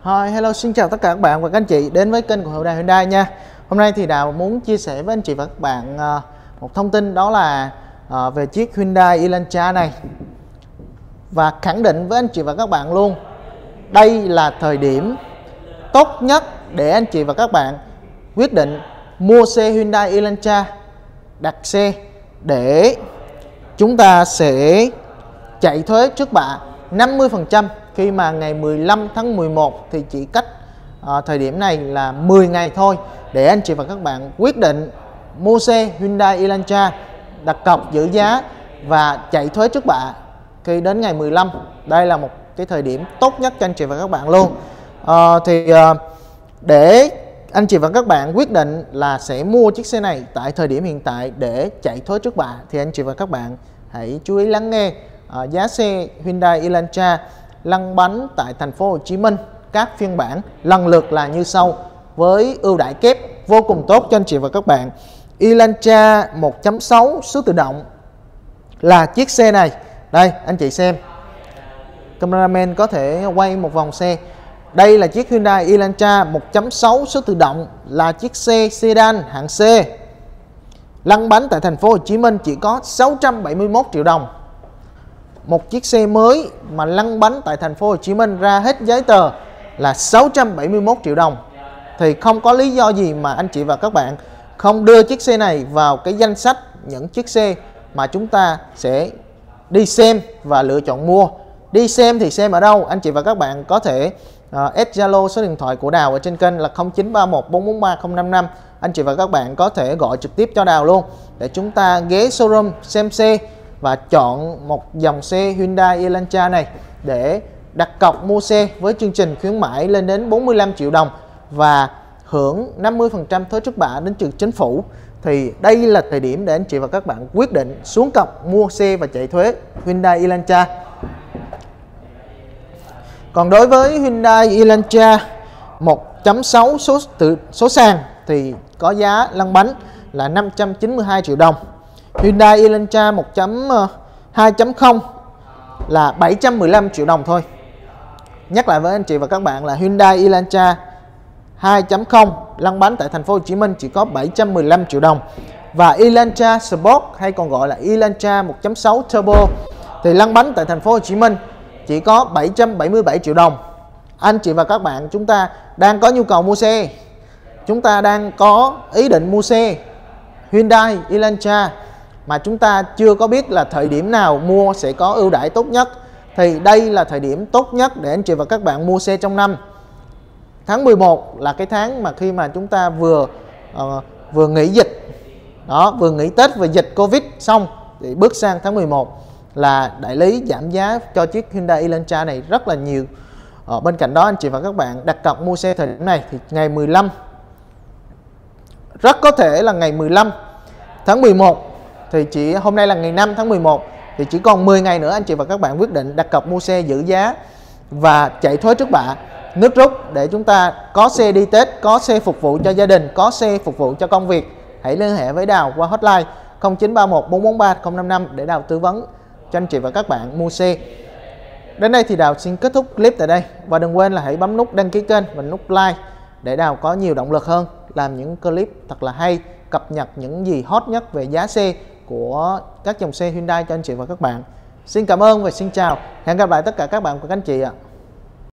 Hello, xin chào tất cả các bạn và các anh chị đến với kênh của Hyundai nha. Hôm nay thì Đào muốn chia sẻ với anh chị và các bạn một thông tin, đó là về chiếc Hyundai Elantra này. Và khẳng định với anh chị và các bạn luôn, đây là thời điểm tốt nhất để anh chị và các bạn quyết định mua xe Hyundai Elantra, đặt xe để chúng ta sẽ chạy thuế trước bạ 50%. Khi mà ngày 15 tháng 11 thì chỉ cách thời điểm này là 10 ngày thôi để anh chị và các bạn quyết định mua xe Hyundai Elantra, đặt cọc giữ giá và chạy thuế trước bạ khi đến ngày 15. Đây là một cái thời điểm tốt nhất cho anh chị và các bạn luôn. Để anh chị và các bạn quyết định là sẽ mua chiếc xe này tại thời điểm hiện tại để chạy thuế trước bạ thì anh chị và các bạn hãy chú ý lắng nghe giá xe Hyundai Elantra lăn bánh tại thành phố Hồ Chí Minh, các phiên bản lần lượt là như sau, với ưu đãi kép vô cùng tốt cho anh chị và các bạn. Elantra 1.6 số tự động là chiếc xe này. Đây anh chị xem, cameraman có thể quay một vòng xe. Đây là chiếc Hyundai Elantra 1.6 số tự động, là chiếc xe sedan hạng C, lăn bánh tại thành phố Hồ Chí Minh chỉ có 671 triệu đồng. Một chiếc xe mới mà lăn bánh tại thành phố Hồ Chí Minh ra hết giấy tờ là 671 triệu đồng. Thì không có lý do gì mà anh chị và các bạn không đưa chiếc xe này vào cái danh sách những chiếc xe mà chúng ta sẽ đi xem và lựa chọn mua. Đi xem thì xem ở đâu? Anh chị và các bạn có thể add Zalo số điện thoại của Đào ở trên kênh là 0931 443 055. Anh chị và các bạn có thể gọi trực tiếp cho Đào luôn để chúng ta ghé showroom xem xe và chọn một dòng xe Hyundai Elantra này để đặt cọc mua xe với chương trình khuyến mãi lên đến 45 triệu đồng và hưởng 50% thuế trước bạ đến từ chính phủ. Thì đây là thời điểm để anh chị và các bạn quyết định xuống cọc mua xe và chạy thuế Hyundai Elantra. Còn đối với Hyundai Elantra 1.6 số sàn thì có giá lăn bánh là 592 triệu đồng. Hyundai Elantra 2.0 là 715 triệu đồng thôi. Nhắc lại với anh chị và các bạn là Hyundai Elantra 2.0 lăn bánh tại thành phố Hồ Chí Minh chỉ có 715 triệu đồng. Và Elantra Sport hay còn gọi là Elantra 1.6 Turbo thì lăn bánh tại thành phố Hồ Chí Minh chỉ có 777 triệu đồng. Anh chị và các bạn chúng ta đang có nhu cầu mua xe, chúng ta đang có ý định mua xe Hyundai Elantra mà chúng ta chưa có biết là thời điểm nào mua sẽ có ưu đãi tốt nhất, thì đây là thời điểm tốt nhất để anh chị và các bạn mua xe trong năm. Tháng 11 là cái tháng mà khi mà chúng ta vừa nghỉ dịch đó, vừa nghỉ Tết và dịch Covid xong thì bước sang tháng 11 là đại lý giảm giá cho chiếc Hyundai Elantra này rất là nhiều. Bên cạnh đó anh chị và các bạn đặt cọc mua xe thời điểm này thì ngày 15, rất có thể là ngày 15 tháng 11 thì chỉ hôm nay là ngày 5 tháng 11 thì chỉ còn 10 ngày nữa anh chị và các bạn quyết định đặt cọc mua xe giữ giá và chạy thuế trước bạ nước rút để chúng ta có xe đi Tết, có xe phục vụ cho gia đình, có xe phục vụ cho công việc. Hãy liên hệ với Đào qua hotline 0931 443 055 để Đào tư vấn cho anh chị và các bạn mua xe. Đến đây thì Đào xin kết thúc clip tại đây, và đừng quên là hãy bấm nút đăng ký kênh và nút like để Đào có nhiều động lực hơn làm những clip thật là hay, cập nhật những gì hot nhất về giá xe của các dòng xe Hyundai cho anh chị và các bạn. Xin cảm ơn và xin chào. Hẹn gặp lại tất cả các bạn và các anh chị ạ.